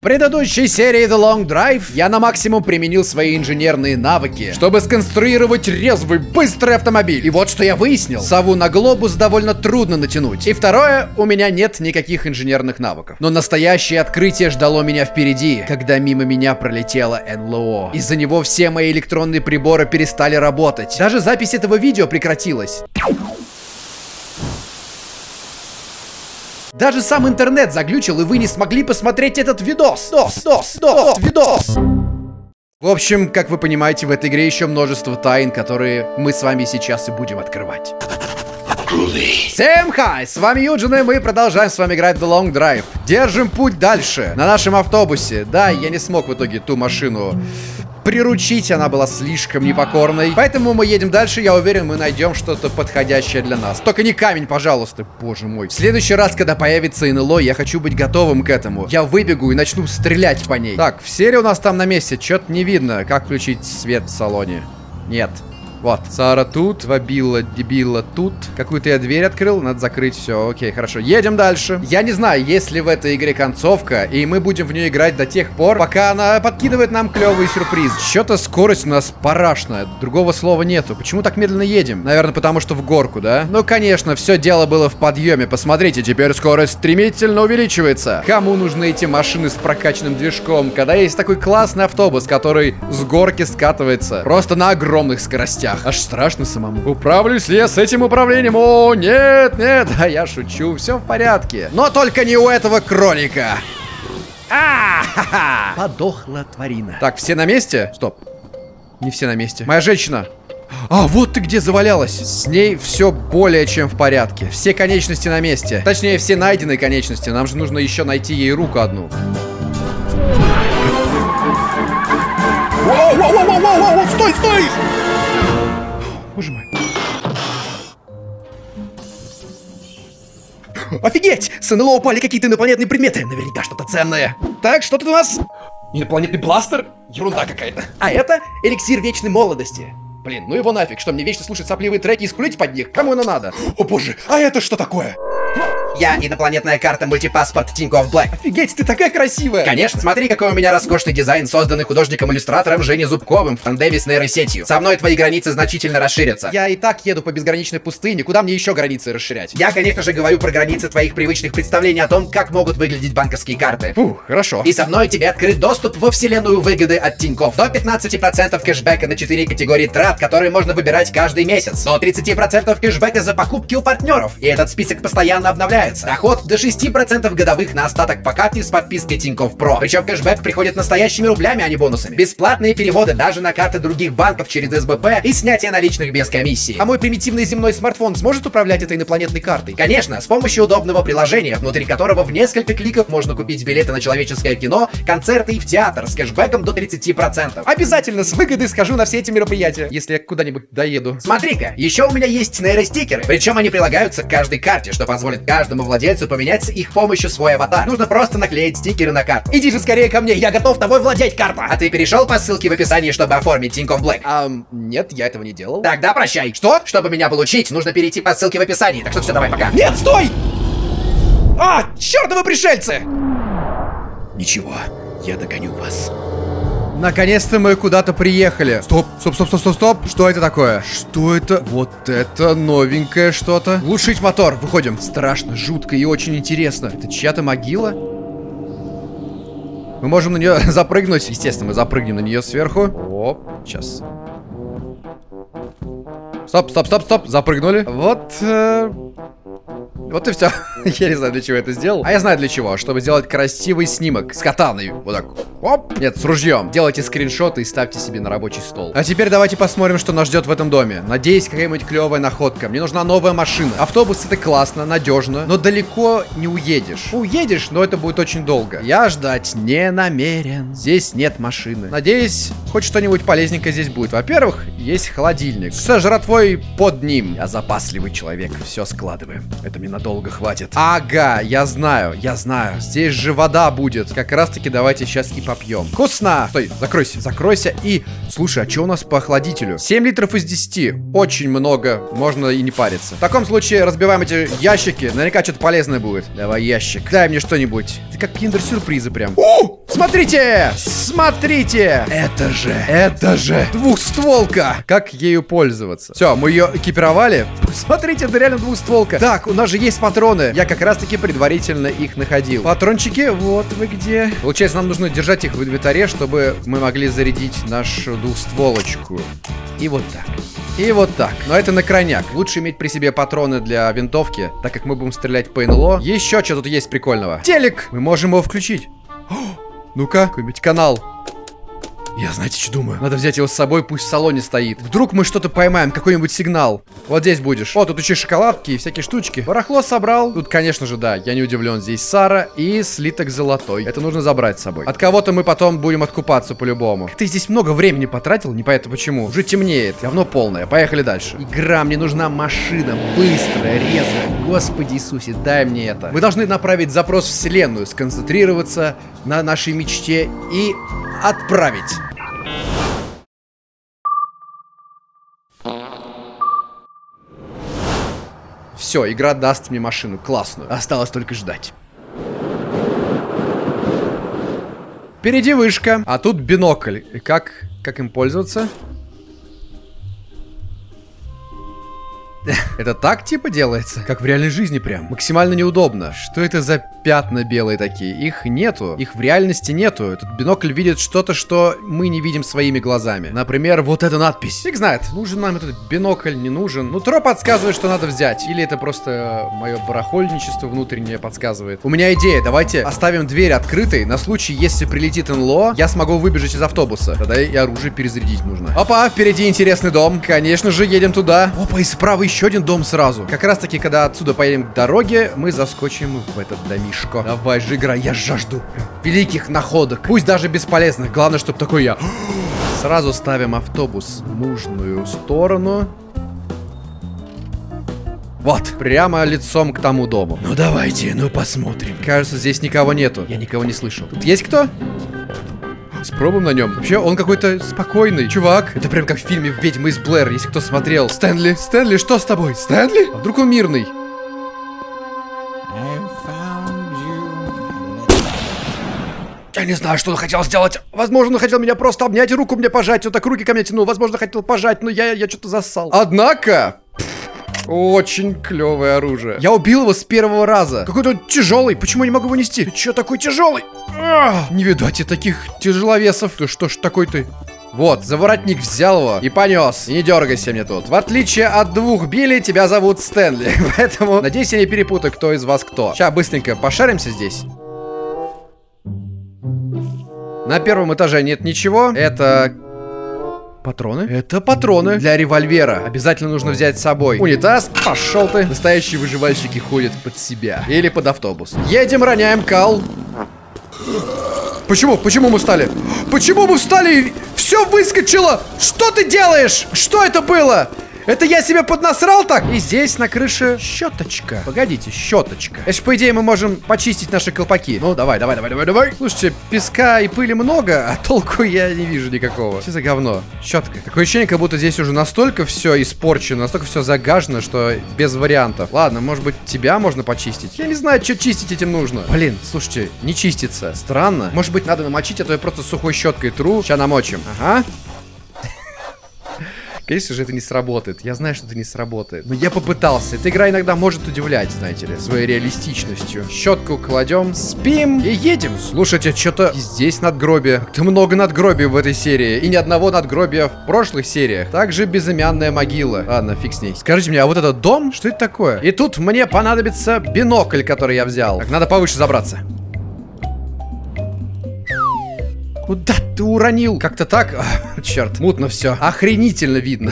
предыдущей серии The Long Drive я на максимум применил свои инженерные навыки, чтобы сконструировать резвый, быстрый автомобиль. И вот что я выяснил. Сову на глобус довольно трудно натянуть. И второе, у меня нет никаких инженерных навыков. Но настоящее открытие ждало меня впереди, когда мимо меня пролетело НЛО. Из-за него все мои электронные приборы перестали работать. Даже запись этого видео прекратилась. Даже сам интернет заглючил, и вы не смогли посмотреть этот видос. Видос. В общем, как вы понимаете, в этой игре еще множество тайн, которые мы с вами сейчас и будем открывать. Всем хай! С вами Юджин, и мы продолжаем с вами играть The Long Drive. Держим путь дальше, на нашем автобусе. Да, я не смог в итоге ту машину приручить, она была слишком непокорной. Поэтому мы едем дальше, я уверен, мы найдем что-то подходящее для нас. Только не камень, пожалуйста, боже мой. В следующий раз, когда появится НЛО, я хочу быть готовым к этому. Я выбегу и начну стрелять по ней. Так, в серии у нас там на месте, что-то не видно. Как включить свет в салоне? Нет. Вот, Сара тут, Вабилла, дебила тут. Какую-то я дверь открыл, надо закрыть, все, окей, хорошо. Едем дальше. Я не знаю, есть ли в этой игре концовка, и мы будем в нее играть до тех пор, пока она подкидывает нам клевый сюрприз. Что-то скорость у нас парашная, другого слова нету. Почему так медленно едем? Наверное, потому что в горку, да? Ну, конечно, все дело было в подъеме. Посмотрите, теперь скорость стремительно увеличивается. Кому нужны эти машины с прокачанным движком, когда есть такой классный автобус, который с горки скатывается просто на огромных скоростях? Аж страшно самому. Управлюсь ли я с этим управлением? О, нет, нет, а я шучу, все в порядке. Но только не у этого кролика. Подохла тварина. Так, все на месте? Стоп. Не все на месте. Моя женщина. А, вот ты где завалялась. С ней все более чем в порядке. Все конечности на месте. Точнее, все найденные конечности. Нам же нужно еще найти ей руку одну. Воу, стой, стой! Боже мой. Офигеть! С НЛО упали какие-то инопланетные предметы. Наверняка что-то ценное. Так, что тут у нас? Инопланетный бластер? Ерунда какая-то. А это эликсир вечной молодости. Блин, ну его нафиг, что мне вечно слушать сопливые треки и скулить под них? Кому оно надо? О боже, а это что такое? Я инопланетная карта мультипаспорт Тинькофф Блэк. Офигеть, ты такая красивая. Конечно, смотри, какой у меня роскошный дизайн, созданный художником-иллюстратором Женей Зубковым в тандеме с нейросетью. Со мной твои границы значительно расширятся. Я и так еду по безграничной пустыне, куда мне еще границы расширять? Я, конечно же, говорю про границы твоих привычных представлений о том, как могут выглядеть банковские карты. Фух, хорошо. И со мной тебе открыт доступ во вселенную выгоды от Тинькофф. До 15% кэшбэка на 4 категории трат, которые можно выбирать каждый месяц. До 30% кэшбэка за покупки у партнеров. И этот список постоянно обновляется. Доход до 6% годовых на остаток по карте с подпиской Тинькофф Про. Причем кэшбэк приходит настоящими рублями, а не бонусами. Бесплатные переводы даже на карты других банков через СБП и снятие наличных без комиссии. А мой примитивный земной смартфон сможет управлять этой инопланетной картой? Конечно, с помощью удобного приложения, внутри которого в несколько кликов можно купить билеты на человеческое кино, концерты и в театр с кэшбэком до 30%. Обязательно с выгодой схожу на все эти мероприятия, если я куда-нибудь доеду. Смотри-ка, еще у меня есть нейростикеры. Причем они прилагаются к каждой карте, что позволит каждому владельцу поменять с их помощью свой аватар. Нужно просто наклеить стикеры на карту. Иди же скорее ко мне, я готов тобой владеть, карта. А ты перешел по ссылке в описании, чтобы оформить Тинькофф Блэк? Нет, я этого не делал. Тогда прощай. Что? Чтобы меня получить, нужно перейти по ссылке в описании. Так что все, давай, пока. Нет, стой! Чертовы пришельцы! Ничего, я догоню вас. Наконец-то мы куда-то приехали. Стоп. Что это такое? Что это? Вот это новенькое что-то. Глушить мотор. Выходим. Страшно, жутко и очень интересно. Это чья-то могила? Мы можем на нее запрыгнуть. Естественно, мы запрыгнем на нее сверху. Оп, сейчас. Стоп. Запрыгнули. Вот и все. Я не знаю, для чего я это сделал. А я знаю для чего. Чтобы сделать красивый снимок с катаной. Вот так. Оп. Нет, с ружьем. Делайте скриншоты и ставьте себе на рабочий стол. А теперь давайте посмотрим, что нас ждет в этом доме. Надеюсь, какая-нибудь клевая находка. Мне нужна новая машина. Автобус — это классно, надежно, но далеко не уедешь. Уедешь, но это будет очень долго. Я ждать не намерен. Здесь нет машины. Надеюсь, хоть что-нибудь полезненькое здесь будет. Во-первых, есть холодильник. Со жратвой под ним. Я запасливый человек. Все складываем. Это мне надолго хватит. Ага, я знаю. Здесь же вода будет. Как раз таки давайте сейчас и попьем. Вкусно! Стой, закройся и... Слушай, а что у нас по охладителю? 7 литров из 10. Очень много. Можно и не париться. В таком случае разбиваем эти ящики. Наверняка что-то полезное будет. Давай ящик. Дай мне что-нибудь. Это как киндер-сюрпризы прям. О! Смотрите! Смотрите! Это же двухстволка! Как ею пользоваться? Все, мы ее экипировали. Смотрите, это реально двухстволка. Так, у нас же есть патроны. Я как раз таки предварительно их находил. Патрончики, вот вы где. Получается, нам нужно держать их в инвентаре, чтобы мы могли зарядить нашу двухстволочку. И вот так. И вот так. Но это на крайняк. Лучше иметь при себе патроны для винтовки, так как мы будем стрелять по НЛО. Еще что тут есть прикольного? Телек! Мы можем его включить. Ну-ка, какой-нибудь канал. Я, знаете, что думаю? Надо взять его с собой, пусть в салоне стоит. Вдруг мы что-то поймаем, какой-нибудь сигнал. Вот здесь будешь. О, тут еще шоколадки и всякие штучки. Барахло собрал. Тут, конечно же, да, я не удивлен. Здесь Сара и слиток золотой. Это нужно забрать с собой. От кого-то мы потом будем откупаться по-любому. Ты здесь много времени потратил, непонятно почему. Уже темнеет. Говно полное. Поехали дальше. Игра, мне нужна машина. Быстрая, резвая. Господи Иисусе, дай мне это. Мы должны направить запрос в вселенную, сконцентрироваться на нашей мечте и отправить. Все, игра даст мне машину классную. Осталось только ждать. Впереди вышка, а тут бинокль. И как им пользоваться? Это так типа делается? Как в реальной жизни прям. Максимально неудобно. Что это за пятна белые такие? Их нету. Их в реальности нету. Этот бинокль видит что-то, что мы не видим своими глазами. Например, вот эта надпись. Фиг знает, нужен нам этот бинокль, не нужен. Нутро подсказывает, что надо взять. Или это просто мое барахольничество внутреннее подсказывает. У меня идея. Давайте оставим дверь открытой. На случай, если прилетит НЛО, я смогу выбежать из автобуса. Тогда и оружие перезарядить нужно. Опа, впереди интересный дом. Конечно же, едем туда. Опа, и справа еще один дом сразу. Как раз таки, когда отсюда поедем к дороге, мы заскочим в этот домишко. Давай же, игра, я жажду великих находок. Пусть даже бесполезных. Главное, чтобы такой я. Сразу ставим автобус в нужную сторону. Вот, прямо лицом к тому дому. Ну давайте, ну посмотрим. Кажется, здесь никого нету. Я никого не слышал. Тут есть кто? Спробуем на нем. Вообще, он какой-то спокойный. Чувак, это прям как в фильме «Ведьма из Блэр», если кто смотрел. Стэнли, Стэнли, что с тобой? Стэнли? А вдруг он мирный? Я не знаю, что он хотел сделать. Возможно, он хотел меня просто обнять и руку мне пожать. Он так руки ко мне тянул. Возможно, хотел пожать, но я что-то зассал. Однако... Очень клевое оружие. Я убил его с первого раза. Какой-то он тяжелый. Почему я не могу его нести? Ты че такой тяжелый? Не видать и таких тяжеловесов. Ты что ж такой ты? Вот, за воротник взял его и понес. И не дергайся мне тут. В отличие от двух Билли, тебя зовут Стэнли. Поэтому, надеюсь, я не перепутаю, кто из вас кто. Сейчас быстренько пошаримся здесь. На первом этаже нет ничего. Это... Патроны? Это патроны для револьвера. Обязательно нужно взять с собой. Унитаз, пошел ты. Настоящие выживальщики ходят под себя. Или под автобус. Едем, роняем кал. Почему? Почему мы встали? Почему мы встали? Все выскочило. Что ты делаешь? Что это было? Это я себе поднасрал так? И здесь на крыше щеточка. Погодите, щеточка. Это ж, по идее, мы можем почистить наши колпаки. Ну, давай. Слушайте, песка и пыли много, а толку я не вижу никакого. Что за говно? Щетка. Такое ощущение, как будто здесь уже настолько все испорчено, настолько все загажено, что без вариантов. Ладно, может быть, тебя можно почистить? Я не знаю, что чистить этим нужно. Блин, слушайте, не чистится. Странно. Может быть, надо намочить, а то я просто сухой щеткой тру. Сейчас намочим. Ага. Конечно же, это не сработает. Я знаю, что это не сработает. Но я попытался. Эта игра иногда может удивлять, знаете ли, своей реалистичностью. Щетку кладем, спим и едем. Слушайте, что-то здесь надгробие. Как-то много надгробий в этой серии. И ни одного надгробия в прошлых сериях. Также безымянная могила. Ладно, фиг с ней. Скажите мне, а вот этот дом, что это такое? И тут мне понадобится бинокль, который я взял. Так, надо повыше забраться. Куда ты уронил? Как-то так? Черт, мутно все. Охренительно видно.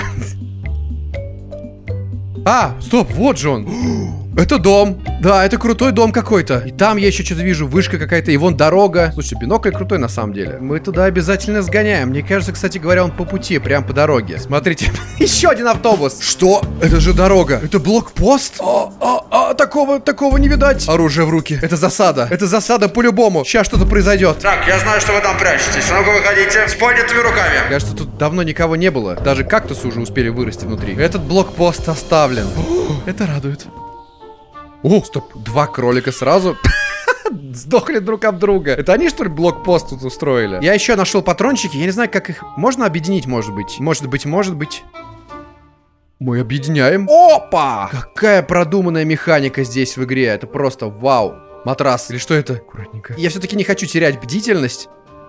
А, стоп, вот же он. Это дом. Да, это крутой дом какой-то. И там я еще что-то вижу, вышка какая-то, и вон дорога. Слушай, бинокль крутой на самом деле. Мы туда обязательно сгоняем. Мне кажется, кстати говоря, он по пути, прям по дороге. Смотрите, еще один автобус. Что? Это же дорога. Это блокпост? Такого не видать. Оружие в руки. Это засада. Это засада по-любому. Сейчас что-то произойдет. Так, я знаю, что вы там прячетесь. Ну-ка, выходите с поднятыми руками. Кажется, тут давно никого не было. Даже кактусы уже успели вырасти внутри. Этот блокпост оставлен. Это радует. О, стоп, 2 кролика сразу. Сдохли друг об друга. Это они, что ли, блокпост тут устроили? Я еще нашел патрончики. Я не знаю, как их можно объединить, может быть. Может быть. Мы объединяем. Опа! Какая продуманная механика здесь в игре. Это просто вау. Матрас. Или что это? Аккуратненько. Я все-таки не хочу терять бдительность.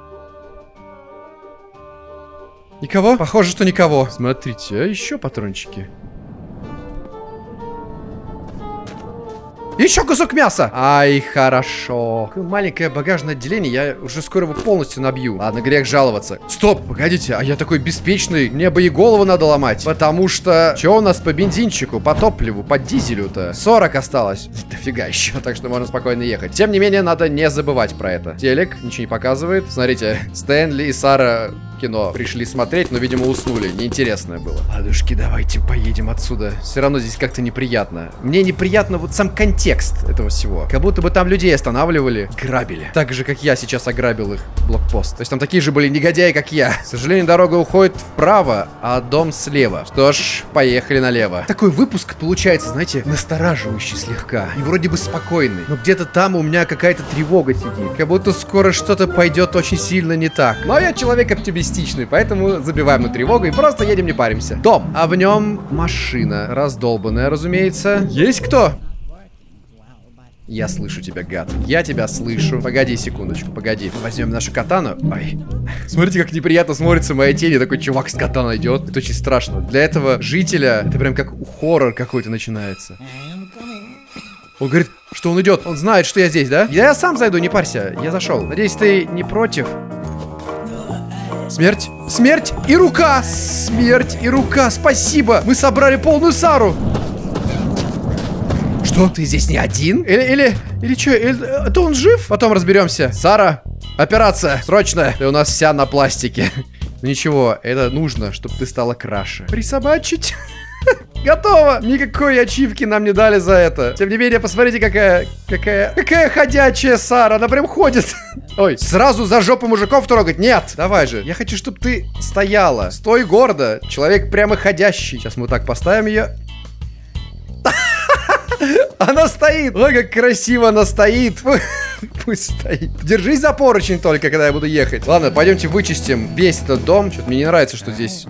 Никого? Похоже, что никого. Смотрите, а еще патрончики. Еще кусок мяса! Ай, хорошо. Какое маленькое багажное отделение, я уже скоро его полностью набью. Ладно, грех жаловаться. Стоп, погодите, а я такой беспечный. Мне бы и голову надо ломать. Потому что... Что у нас по бензинчику, по топливу, по дизелю-то? 40 осталось. Дофига еще, так что можно спокойно ехать. Тем не менее, надо не забывать про это. Телек ничего не показывает. Смотрите, Стэнли и Сара кино пришли смотреть, но, видимо, уснули. Неинтересное было. Ладушки, давайте поедем отсюда. Все равно здесь как-то неприятно. Мне неприятно вот сам контекст этого всего. Как будто бы там людей останавливали, грабили. Так же, как я сейчас ограбил их блокпост. То есть там такие же были негодяи, как я. К сожалению, дорога уходит вправо, а дом слева. Что ж, поехали налево. Такой выпуск получается, знаете, настораживающий слегка. И вроде бы спокойный. Но где-то там у меня какая-то тревога сидит. Как будто скоро что-то пойдет очень сильно не так. Но я человек оптимистичный, поэтому забиваем на тревогу и просто едем, не паримся. Дом. А в нем машина. Раздолбанная, разумеется. Есть кто? Я слышу тебя, гад. Я тебя слышу. Погоди секундочку, погоди. Возьмем нашу катану. Ой. Смотрите, как неприятно смотрится моя тень. И такой чувак с катаной идет. Это очень страшно. Для этого жителя это прям как хоррор какой-то начинается. Он говорит, что он идет. Он знает, что я здесь, да? Я сам зайду, не парься. Я зашел. Надеюсь, ты не против? Смерть. Смерть и рука. Смерть и рука. Спасибо. Мы собрали полную Сару. Что? Ты здесь не один? Или что? Это он жив? Потом разберемся. Сара, операция срочная. Ты у нас вся на пластике. Ну ничего, это нужно, чтобы ты стала краше. Присобачить. Готово. Никакой ачивки нам не дали за это. Тем не менее, посмотрите, какая ходячая Сара. Она прям ходит. Ой, сразу за жопу мужиков трогать? Нет. Давай же. Я хочу, чтобы ты стояла. Стой гордо. Человек прямо ходящий. Сейчас мы вот так поставим ее. Она стоит. Ой, как красиво она стоит. Пусть стоит. Держись за поручень только, когда я буду ехать. Ладно, пойдемте вычистим весь этот дом. Что-то мне не нравится, что здесь.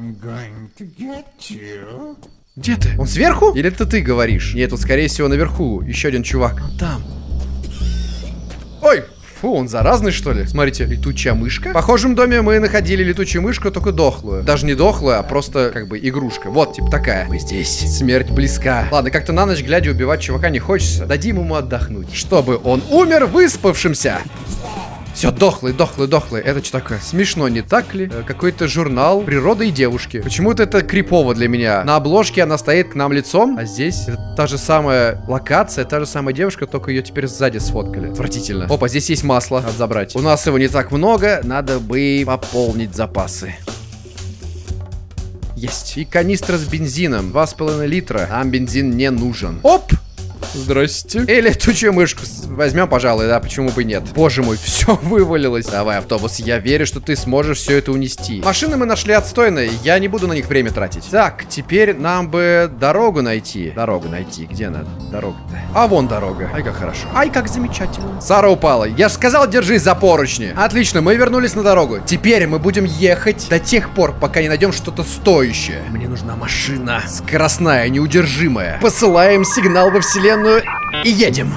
Где ты? Он сверху? Или это ты говоришь? Нет, он скорее всего наверху. Еще один чувак. Там. Ой. Фу, он заразный, что ли? Смотрите, летучая мышка. В похожем доме мы находили летучую мышку, только дохлую. Даже не дохлую, а просто, как бы, игрушка. Вот, типа такая. Мы здесь. Смерть близка. Ладно, как-то на ночь глядя убивать чувака не хочется. Дадим ему отдохнуть. Чтобы он умер выспавшимся. Все, дохлый. Это что такое? Смешно, не так ли? Какой-то журнал природы и девушки. Почему-то это крипово для меня. На обложке она стоит к нам лицом, а здесь это та же самая локация, та же самая девушка, только ее теперь сзади сфоткали. Отвратительно. Опа, здесь есть масло. Надо забрать. У нас его не так много, надо бы пополнить запасы. Есть. И канистра с бензином. 2,5 литра. Нам бензин не нужен. Оп! Здрасте. И летучую мышку возьмем, пожалуй, да, почему бы нет. Боже мой, все вывалилось. Давай, автобус, я верю, что ты сможешь все это унести. Машины мы нашли отстойные, я не буду на них время тратить. Так, теперь нам бы дорогу найти. Где она? Дорога-то? А вон дорога. Ай, как хорошо. Ай, как замечательно. Сара упала. Я же сказал, держись за поручни. Отлично, мы вернулись на дорогу. Теперь мы будем ехать до тех пор, пока не найдем что-то стоящее. Мне нужна машина. Скоростная, неудержимая. Посылаем сигнал во вселенную и едем.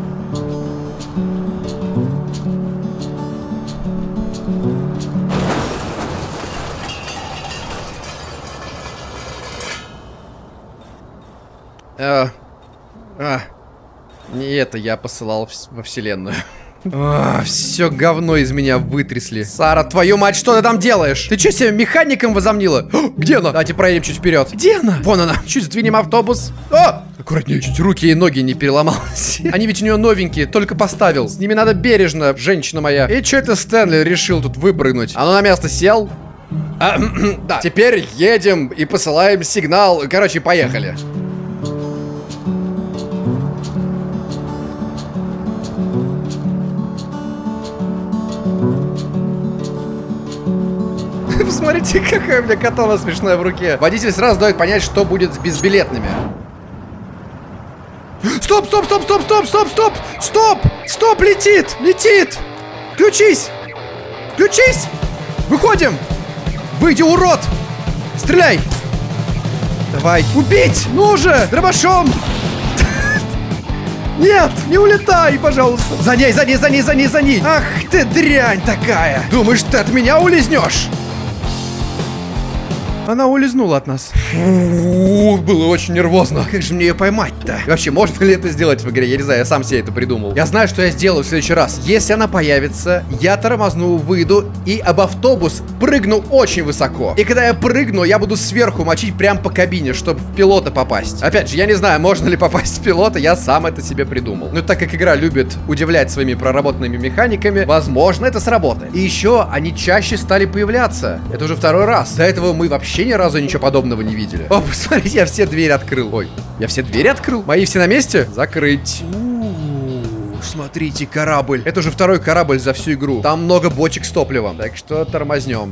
Не это я посылал во вселенную. Все говно из меня вытрясли. Сара, твою мать, что ты там делаешь? Ты что, себя механиком возомнила? Где она? Давайте проедем чуть вперед. Где она? Вон она. Чуть сдвинем автобус. Аккуратнее, чуть руки и ноги не переломалась. Они ведь у нее новенькие, только поставил. С ними надо бережно, женщина моя. И что это Стэнли решил тут выпрыгнуть? А ну на место сел. Да, теперь едем и посылаем сигнал. Короче, поехали. Посмотрите, какая у меня катана смешная в руке. Водитель сразу дает понять, что будет с безбилетными. Стоп, стоп, стоп, стоп, стоп, стоп, стоп, стоп, стоп, летит, летит. Включись, включись. Выходим. Выйди, урод. Стреляй. Давай, убить, ну же, дробашом. Нет, не улетай, пожалуйста. За ней, за ней, за ней, за ней, за ней. Ах ты дрянь такая. Думаешь, ты от меня улизнешь? Она улизнула от нас. Фу, было очень нервозно. Как же мне ее поймать-то? И вообще, можно ли это сделать в игре? Я не знаю, я сам себе это придумал. Я знаю, что я сделаю в следующий раз. Если она появится, я тормозну, выйду и об автобус прыгну очень высоко. И когда я прыгну, я буду сверху мочить прям по кабине, чтобы в пилота попасть. Опять же, я не знаю, можно ли попасть в пилота, я сам это себе придумал. Но так как игра любит удивлять своими проработанными механиками, возможно, это сработает. И еще они чаще стали появляться. Это уже второй раз. До этого мы вообще ни разу ничего подобного не видели. О, посмотрите, я все двери открыл. Ой, я все двери открыл? Мои все на месте? Закрыть. Смотрите, корабль. Это уже второй корабль за всю игру. Там много бочек с топливом. Так что тормознем.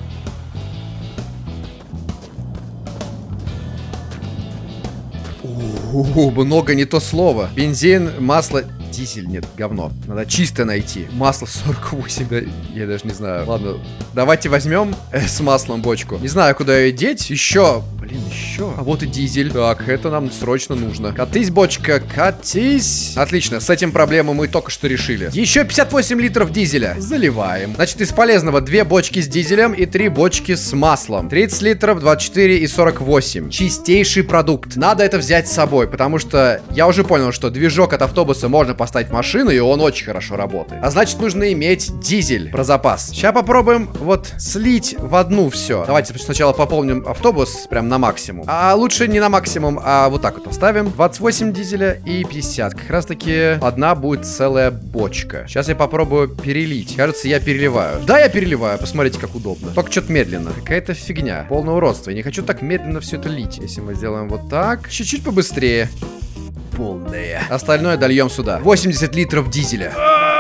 Много не то слово. Бензин, масло... Дизель, нет, говно. Надо чисто найти. Масло 48, да, я даже не знаю. Ладно, давайте возьмем с маслом бочку. Не знаю, куда ее деть. Еще, блин, еще. А вот и дизель. Так, это нам срочно нужно. Катись, бочка, катись. Отлично, с этим проблему мы только что решили. Еще 58 литров дизеля. Заливаем. Значит, из полезного 2 бочки с дизелем и 3 бочки с маслом. 30 литров, 24 и 48. Чистейший продукт. Надо это взять с собой, потому что я уже понял, что движок от автобуса можно поставить в машину, и он очень хорошо работает. А значит, нужно иметь дизель про запас. Сейчас попробуем вот слить в одну все. Давайте сначала пополним автобус прям на максимум. А лучше не на максимум, а вот так вот поставим. 28 дизеля и 50. Как раз таки одна будет целая бочка. Сейчас я попробую перелить. Кажется, я переливаю. Да, я переливаю. Посмотрите, как удобно. Только что-то медленно. Какая-то фигня. Полное уродство. Я не хочу так медленно все это лить. Если мы сделаем вот так. Чуть-чуть побыстрее. Полная. Остальное дольем сюда. 80 литров дизеля.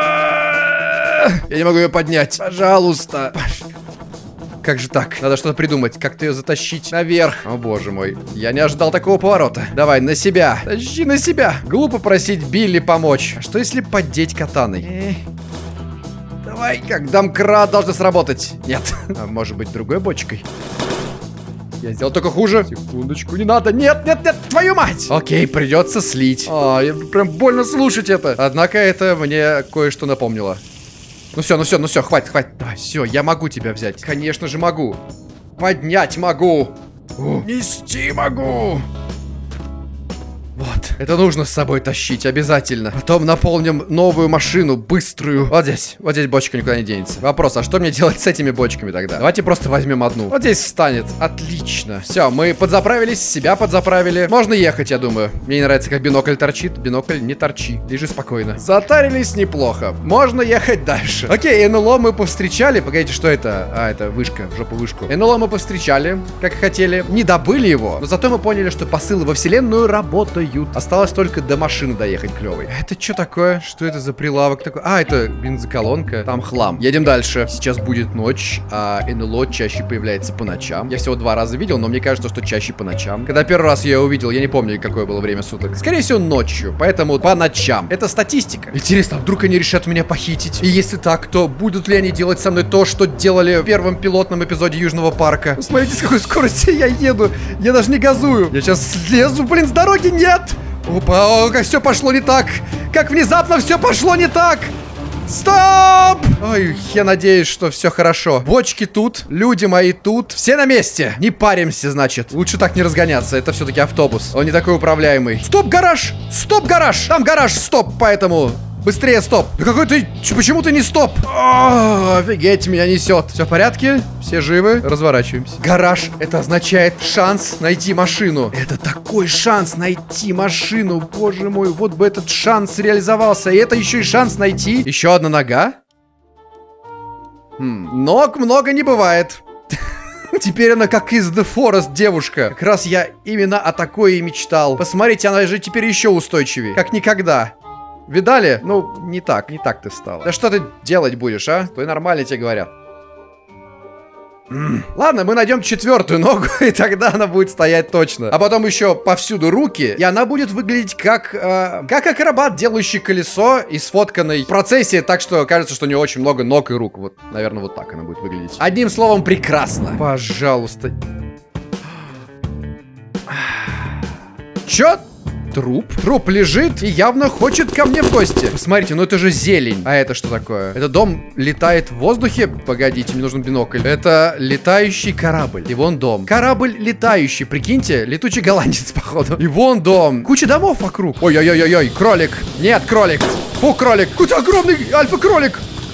Я не могу ее поднять. Пожалуйста. Как же так? Надо что-то придумать. Как-то ее затащить наверх. О, боже мой. Я не ожидал такого поворота. Давай, на себя. Тащи на себя. Глупо просить Билли помочь. А что если поддеть катаной? Давай, как домкрат должно сработать. Нет. А может быть, другой бочкой? Я сделал только хуже. Секундочку, не надо. Нет, нет, нет, твою мать! Окей, придется слить. Прям больно слушать это. Однако это мне кое-что напомнило. Ну все, хватит, хватит. Давай, все, я могу тебя взять. Конечно же могу. Поднять могу. Нести могу. Вот. Это нужно с собой тащить, обязательно. Потом наполним новую машину, быструю. Вот здесь бочка никуда не денется. Вопрос, а что мне делать с этими бочками тогда? Давайте просто возьмем одну. Вот здесь встанет. Отлично. Все, мы подзаправились, себя подзаправили. Можно ехать, я думаю. Мне не нравится, как бинокль торчит. Бинокль, не торчи. Лежи спокойно. Затарились неплохо. Можно ехать дальше. Окей, НЛО мы повстречали. Погодите, что это? А, это вышка, в жопу вышку. НЛО мы повстречали, как хотели. Не добыли его, но зато мы поняли, что посылы во вселенную работают. Осталось только до машины доехать клевой. Это что такое? Что это за прилавок такой? А, это бензоколонка. Там хлам. Едем дальше. Сейчас будет ночь, а НЛО чаще появляется по ночам. Я всего 2 раза видел, но мне кажется, что чаще по ночам. Когда первый раз я увидел, я не помню, какое было время суток. Скорее всего, ночью. Поэтому по ночам. Это статистика. Интересно, а вдруг они решат меня похитить? И если так, то будут ли они делать со мной то, что делали в первом пилотном эпизоде Южного парка? Смотрите, с какой скоростью я еду. Я даже не газую. Я сейчас слезу, блин, с дороги. Нет! Опа, как все пошло не так. Как внезапно все пошло не так. Стоп! Ой, я надеюсь, что все хорошо. Бочки тут, люди мои тут. Все на месте. Не паримся, значит. Лучше так не разгоняться. Это все-таки автобус. Он не такой управляемый. Стоп, гараж! Стоп, гараж! Там гараж, стоп, поэтому... Быстрее, стоп! Да какой ты... Почему ты не стоп? Офигеть, меня несет. Все в порядке? Все живы? Разворачиваемся. Гараж. Это означает шанс найти машину. Это такой шанс найти машину. Боже мой, вот бы этот шанс реализовался. И это еще и шанс найти. Еще одна нога. Ног много не бывает. Теперь она как из The Forest девушка. Как раз я именно о такой и мечтал. Посмотрите, она же теперь еще устойчивее. Как никогда. Видали? Ну, не так ты стала. Да что ты делать будешь, а? То и нормально тебе говорят. Ладно, мы найдем 4-ю ногу, и тогда она будет стоять точно. А потом еще повсюду руки, и она будет выглядеть как акробат, делающий колесо и сфотканной в процессе, так что кажется, что у нее очень много ног и рук. Вот, наверное, вот так она будет выглядеть. Одним словом, прекрасно. Пожалуйста. Чё? Труп? Труп лежит и явно хочет ко мне в гости. Посмотрите, ну это же зелень. А это что такое? Это дом летает в воздухе? Погодите, мне нужен бинокль. Это летающий корабль. И вон дом. Корабль летающий, прикиньте. Летучий голландец, походу. И вон дом. Куча домов вокруг. Ой-ой-ой-ой, кролик. Нет, кролик. Фу, кролик. Какой-то огромный альфа-кролик.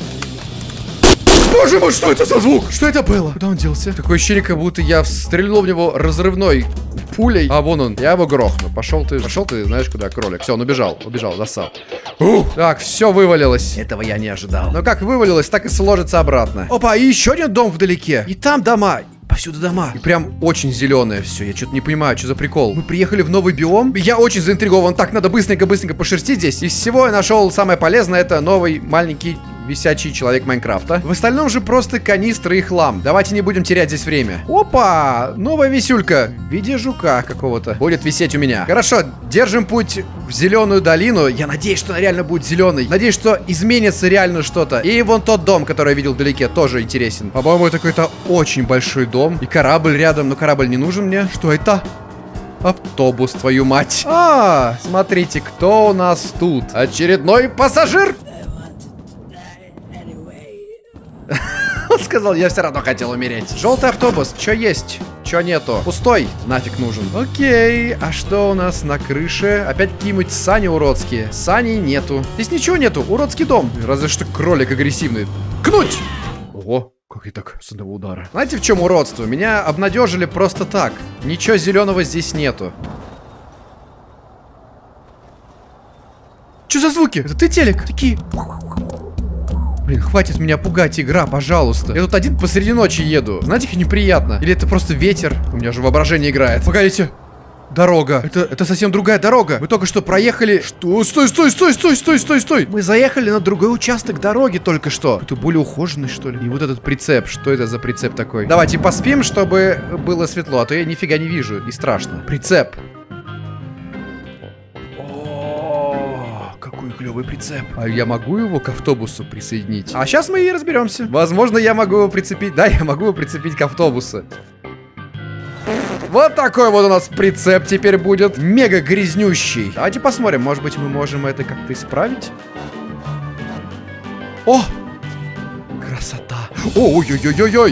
Боже мой, что это за звук? Что это было? Куда он делся? Такое ощущение, как будто я стрельнул в него разрывной пулей. А вон он. Я его грохну. Пошел ты, знаешь куда, кролик. Все, он убежал, засал. Так, все вывалилось. Этого я не ожидал. Но как вывалилось, так и сложится обратно. Опа, и еще один дом вдалеке. И там дома. Повсюду дома. И прям очень зеленое все. Я что-то не понимаю, что за прикол. Мы приехали в новый биом. Я очень заинтригован. Так, надо быстренько пошерстить здесь. Из всего я нашел самое полезное. Это новый маленький висячий человек Майнкрафта. В остальном же просто канистры и хлам. Давайте не будем терять здесь время. Опа! Новая висюлька в виде жука какого-то будет висеть у меня. Хорошо, держим путь в зеленую долину. Я надеюсь, что она реально будет зеленой. Надеюсь, что изменится реально что-то. И вон тот дом, который я видел вдалеке, тоже интересен. По-моему, это какой-то очень большой дом. И корабль рядом, но корабль не нужен мне. Что это? Автобус, твою мать. А, смотрите, кто у нас тут? Очередной пассажир. Он сказал, я все равно хотел умереть. Желтый автобус, что есть? Что нету? Пустой, нафиг нужен. Окей, а что у нас на крыше? Опять какие-нибудь сани уродские. Сани нету. Здесь ничего нету, уродский дом. Разве что кролик агрессивный. Кнуть! Ого, как и так с одного удара. Знаете, в чем уродство? Меня обнадежили просто так. Ничего зеленого здесь нету. Что за звуки? Это ты, телек? Такие... Блин, хватит меня пугать, игра, пожалуйста. Я тут один посреди ночи еду. Знаете, как неприятно. Или это просто ветер? У меня же воображение играет. Погодите. Дорога. Это совсем другая дорога. Мы только что проехали... Что? Стой. Мы заехали на другой участок дороги только что. Это более ухоженный, что ли? И вот этот прицеп. Что это за прицеп такой? Давайте поспим, чтобы было светло, а то я нифига не вижу. И страшно. Прицеп. Какой клевый прицеп. А я могу его к автобусу присоединить? А сейчас мы и разберемся. Возможно, я могу его прицепить. Да, я могу его прицепить к автобусу. Вот такой вот у нас прицеп теперь будет. Мега грязнющий. Давайте посмотрим, может быть, мы можем это как-то исправить. О! Красота. Ой-ой-ой-ой-ой.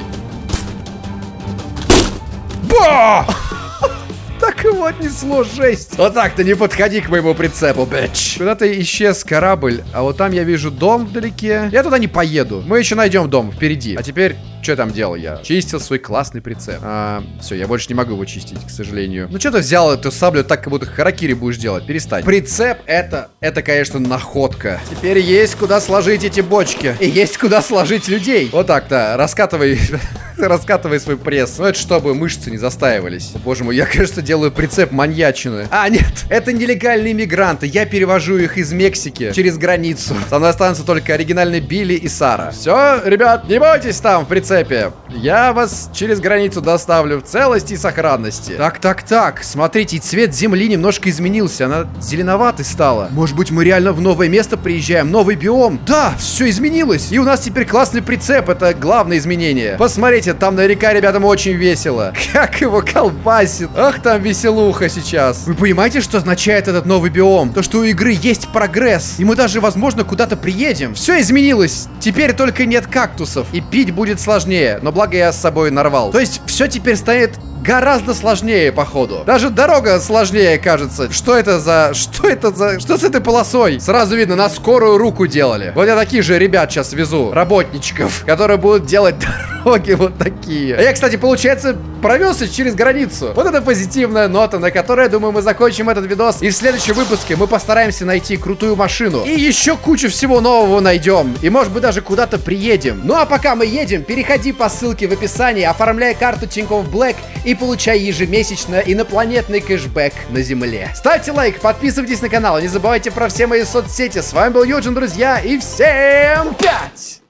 Ба! Так его отнесло, жесть. Вот так-то не подходи к моему прицепу, бич. Куда-то исчез корабль, а вот там я вижу дом вдалеке. Я туда не поеду. Мы еще найдем дом впереди. А теперь, что там делал я? Чистил свой классный прицеп. Все, я больше не могу его чистить, к сожалению. Ну что ты взял эту саблю так, как будто харакири будешь делать? Перестань. Прицеп это, конечно, находка. Теперь есть куда сложить эти бочки. И есть куда сложить людей. Вот так-то, раскатывай свой пресс. Ну это чтобы мышцы не застаивались. Боже мой, я, кажется, делаю прицеп маньячины. А, нет, это нелегальные мигранты. Я перевожу их из Мексики через границу. Со мной останутся только оригинальные Билли и Сара. Все, ребят, не бойтесь там в прицепе. Я вас через границу доставлю в целости и сохранности. Так. Смотрите, и цвет земли немножко изменился. Она зеленоватой стала. Может быть, мы реально в новое место приезжаем? Новый биом? Да, все изменилось. И у нас теперь классный прицеп. Это главное изменение. Посмотрите, там наверняка ребятам очень весело. Как его колбасит. Ах, там веселуха сейчас. Вы понимаете, что означает этот новый биом? То, что у игры есть прогресс. И мы даже, возможно, куда-то приедем. Все изменилось. Теперь только нет кактусов. И пить будет сложнее. Но благо я с собой нарвал. То есть все теперь станет гораздо сложнее, походу. Даже дорога сложнее, кажется. Что с этой полосой? Сразу видно, на скорую руку делали. Вот я таких же ребят сейчас везу, работничков, которые будут делать дороги вот такие. А я, кстати, получается, провелся через границу. Вот это позитивная нота, на которой, я думаю, мы закончим этот видос. И в следующем выпуске мы постараемся найти крутую машину. И еще кучу всего нового найдем. И, может быть, даже куда-то приедем. Ну, а пока мы едем, переходи по ссылке в описании, оформляй карту Тинькофф Блэк и получай ежемесячно инопланетный кэшбэк на Земле. Ставьте лайк, подписывайтесь на канал, не забывайте про все мои соцсети. С вами был Юджин, друзья, и всем 5!